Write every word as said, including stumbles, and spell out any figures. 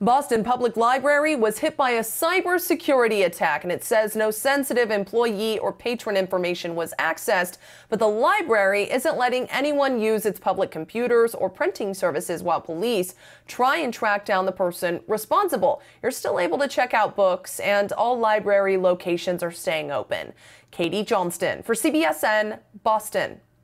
Boston Public Library was hit by a cybersecurity attack, and it says no sensitive employee or patron information was accessed, but the library isn't letting anyone use its public computers or printing services while police try and track down the person responsible. You're still able to check out books, and all library locations are staying open. Katie Johnston for C B S N, Boston.